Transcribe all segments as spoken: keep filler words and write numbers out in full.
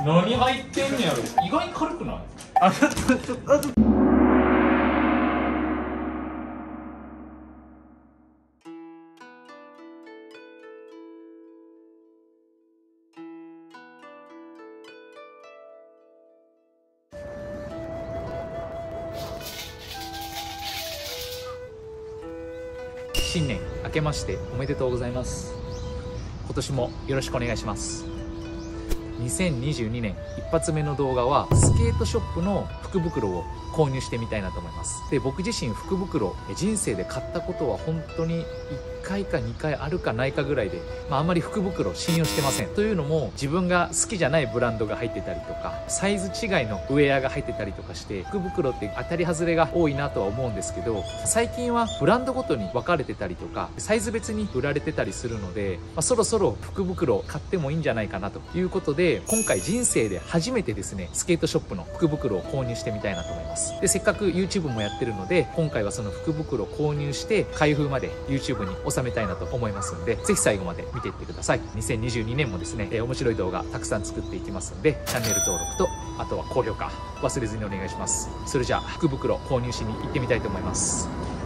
何入ってんねやろ。意外に軽くない？あ、ちょっとちょっとあちょっと新年明けましておめでとうございます。今年もよろしくお願いします。にせんにじゅうにねん一発目の動画はスケートショップの福袋を購入してみたいなと思います。で、僕自身福袋人生で買ったことは本当にいっかいかにかいあるかないかぐらいで、まあ、あんまり福袋信用してません。というのも自分が好きじゃないブランドが入ってたりとかサイズ違いのウェアが入ってたりとかして福袋って当たり外れが多いなとは思うんですけど、最近はブランドごとに分かれてたりとかサイズ別に売られてたりするので、まあ、そろそろ福袋買ってもいいんじゃないかなということで、今回人生で初めてですねスケートショップの福袋を購入してみたいなと思います。で、せっかく YouTube もやってるので今回はその福袋を購入して開封まで YouTube に収めたいなと思いますので、ぜひ最後まで見ていってください。にせんにじゅうにねんもですね、えー、面白い動画たくさん作っていきますのでチャンネル登録とあとは高評価忘れずにお願いします。それじゃあ福袋購入しに行ってみたいと思います。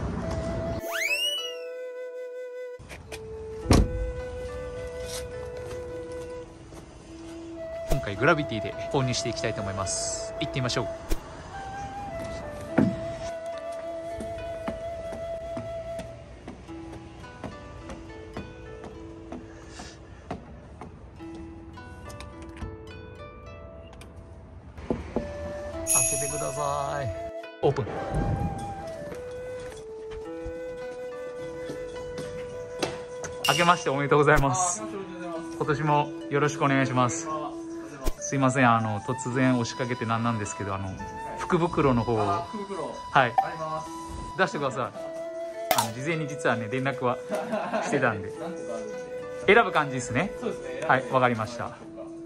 今回グラビティで購入していきたいと思います。行ってみましょう。開けてください。オープン。開けましておめでとうございます。今年もよろしくお願いします。すいません、あの突然押しかけてなんなんですけど、あの福袋の方をはい出してください。あの事前に実はね連絡はしてたんで選ぶ感じですね。はい、わかりました。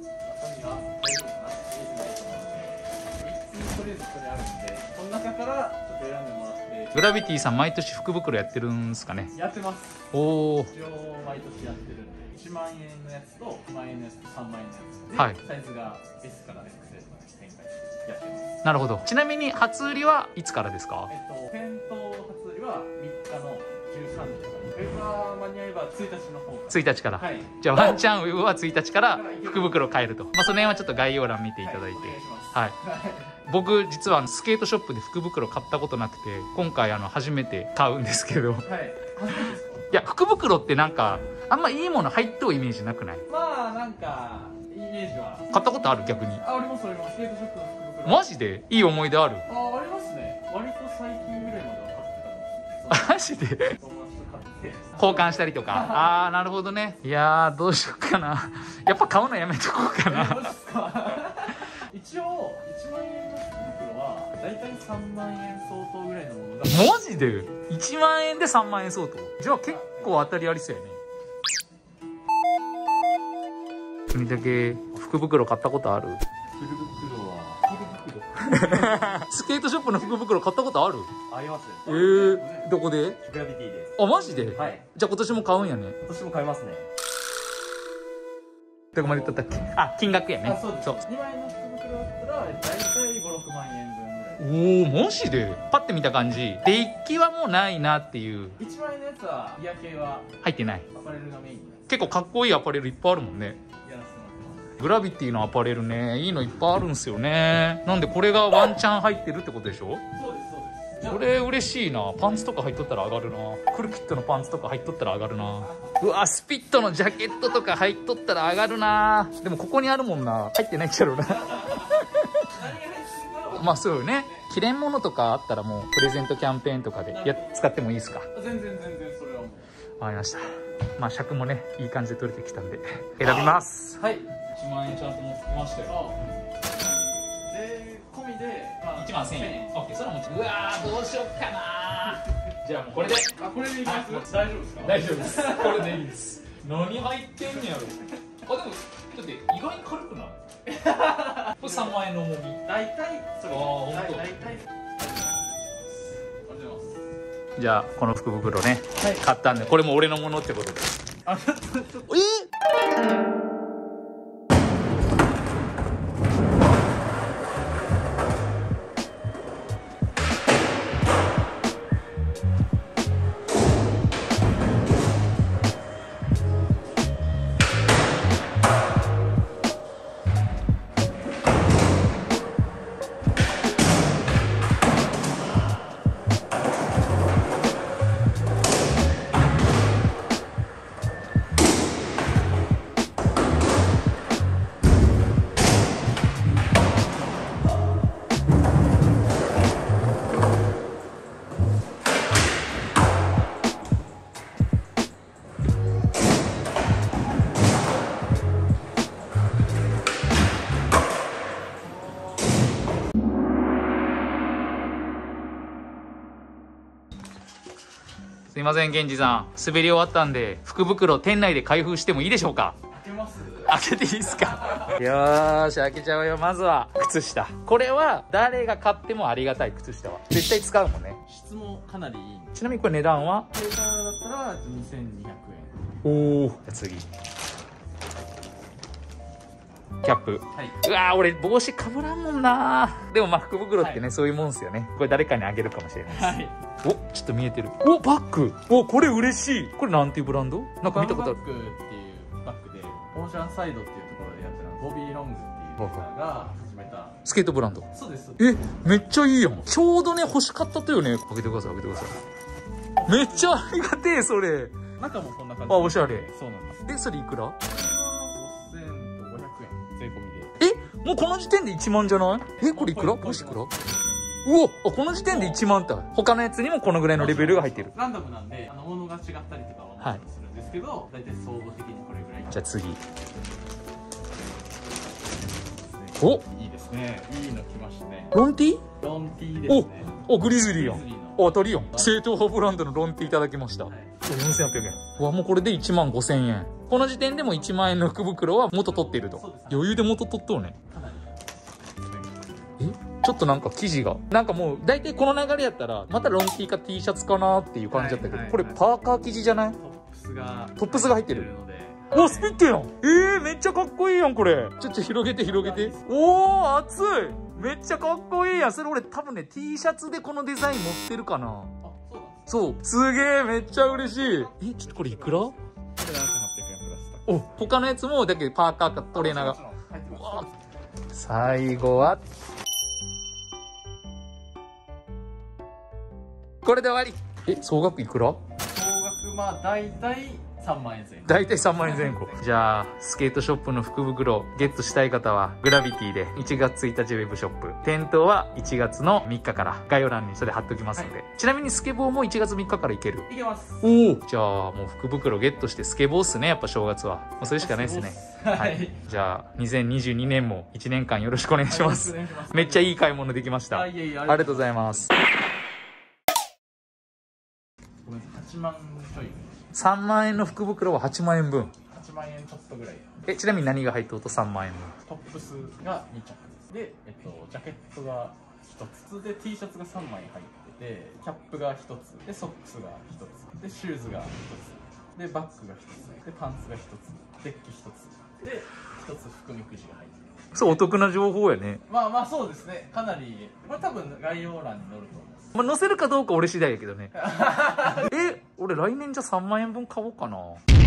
グラビティさん毎年福袋やってるんですかね。 やってます。 おお。 一応毎年やってるんで、いちまんえんのやつとにまんえんのやつとさんまんえんのやつで、 はい、 サイズが エス から エックスエル まで展開やってます。 なるほど。ちなみに初売りはいつからですか？ えっと店頭初売りはみっかのじゅうさんじとかに、ウェブは間に合えばついたちの方からついたちから、 はい、 じゃあワンチャンウェブはついたちから福袋買えると、まあ、その辺はちょっと概要欄見ていただいて、はい、僕実はスケートショップで福袋買ったことなくて今回あの初めて買うんですけど、はい、初めてですか？いや、福袋ってなんかあんまいいもの入っとうイメージなくない？ まあなんかイメージは買ったことある？逆に。 あ、ありますあります。スケートショップの福袋マジでいい思い出ある？ あ、ありますね。割と最近ぐらいまでは買ってたかもしれない。 マジで交換したりとか。ああ、なるほどね。いやーどうしようかな。やっぱ買うのやめとこうかな。 一応いちまんえんの福袋はだいたいさんまんえん相当ぐらいのものが。 マジでいちまんえんでさんまんえん相当？じゃあ結構当たりありそうやね。君だけ福袋買ったことある？ 福袋は福袋スケートショップの福袋買ったことある？ あります。 えー、どこで？ グラビティです。 あ、マジで？ はい。 じゃあ今年も買うんやね。 今年も買いますね。 どこまで言ったっけ？あ、金額やね。 あ、そうです。そうにまんえんの福袋だったらだいたいご、ろくまんえんぶんぐらい。 おお、マジで？パッて見た感じデッキはもうないなっていう。 いちまんえんのやつはギア系は入ってない。 アパレルがメイン。 結構かっこいいアパレルいっぱいあるもんね。グラビティのアパレルね、いいのいっぱいあるんですよね。なんでこれがワンチャン入ってるってことでしょ？ そうですそうです。 これ嬉しいな。パンツとか入っとったら上がるな。クルキットのパンツとか入っとったら上がるな。うわ、スピットのジャケットとか入っとったら上がるな。でもここにあるもんな。入ってないっちゃろうな。まあそうよね。着れんものとかあったらもうプレゼントキャンペーンとかでや使ってもいいですか？ 全然全然それはもう。 わかりました。まあ尺もねいい感じで取れてきたんで選びます。はい。いちまんえんちゃんともつきましたよ。 で込みで、まあ、 いちまんせんえん。オッケー、それはもちろん。うわー、どうしよっかな。じゃあもうこれで。 あ、これでいきます？大丈夫ですか？ 大丈夫です。これでいいです。何入ってんねやろ。あ、でもだって意外に軽くない？これさんまんえんの重み。 大体それ。ああ、 本当。 大体。 じゃあこの福袋ね、はい、買ったんでこれも俺のものってことで。あ、ちょっとちょっと。えーすいません、源氏さん。滑り終わったんで、福袋店内で開封してもいいでしょうか？ 開けます？ 開けていいですか？よーし、開けちゃうよ。まずは、靴下。これは、誰が買ってもありがたい靴下は。絶対使うもんね。 質もかなりいい。 ちなみにこれ値段は？ ペーパーだったらにせんにひゃくおー。じゃあ次。キャップ。 はい。 うわー、俺帽子かぶらんもんなー。でもまあ福袋ってね、 はい、 そういうもんっすよね。これ誰かにあげるかもしれないです。 はい。 お、ちょっと見えてる。お、バッグ。お、これ嬉しい。これなんていうブランド？なんか見たことある。 バッグっていうバッグで、オーシャンサイドっていうところでやってるボビーロングっていう方が始めたスケートブランド。 そうです。 え、めっちゃいいやん。ちょうどね、欲しかったとよね。開けてください、開けてください。めっちゃありがてえ、それ。 中もこんな感じ。 あ、おしゃれ。 そうなんです。 え、それいくら？ ごせんごひゃくえん税込みで。 え、もうこの時点でいちまんじゃない？え、これいくら？帽子いくら？うお、あ、この時点でいちまんって。他のやつにもこのぐらいのレベルが入ってる。 ランダムなんで、あの、物が違ったりとかはするんですけど、はい、大体総合的にこれぐらい。 じゃあ次。お、 いいですね。いいの来ましたね。 ロンティー？ ロンティーですね。 お、お、グリズリーやん。お、当たりやん。正統派ブランドのロンティーいただきました。はい、よんせんはっぴゃくえん。うわ、もうこれでいちまんごせんえん。この時点でもいちまんえんの福袋は元取っていると。余裕で元取っとうね。え、ちょっとなんか生地が。なんかもう、大体この流れやったら、またロンティーか T シャツかなっていう感じだったけど、これパーカー生地じゃない？トップスが。 トップスが入ってる。お、スピットやん。えー、めっちゃかっこいいやん、これ。ちょっと広げて広げて。おー、熱い。めっちゃかっこいいやん。それ俺多分ね、T シャツでこのデザイン持ってるかな。あ、そう。すげえ、めっちゃ嬉しい。え、ちょっとこれいくら？これななせんはっぴゃくえんプラスタック。お、他のやつも、だけどパーカーかトレーナーが。最後は、これで終わり。え、総額いくら？ 総額、まあ、だいたいさんまんえん前後。 だいたいさんまんえんぜん後。じゃあ、スケートショップの福袋ゲットしたい方は、グラビティでいちがつついたちウェブショップ。店頭はいちがつのみっかから概要欄にそれ貼っておきますので。はい、ちなみにスケボーもいちがつみっかからいける？ いけます。 おお。じゃあ、もう福袋ゲットしてスケボーっすね、やっぱ正月は。もうそれしかないですね。はい。じゃあ、にせんにじゅうにねんもいちねんかんよろしくお願いします。めっちゃいい買い物できました。ありがとうございます。 ごめんなさい、はちまんちょい。 さんまんえんの福袋ははちまんえんぶん。 はちまんえんちょっとぐらい。 え、ちなみに何が入っとうとさんまんえんぶん？ トップスがにちゃくで、えっと、ジャケットがひとつで、T シャツがさんまい入ってて、キャップがひとつで、ソックスがひとつで、シューズがひとつで、バッグがひとつで、パンツがひとつ、デッキひとつで、ひとつ含みくじが入ってる。 そう、お得な情報やね。 まあまあそうですね、かなり。これ多分概要欄に載ると思います。 まあ、載せるかどうか俺次第やけどね。え、俺来年じゃさんまんえんぶん買おうかな。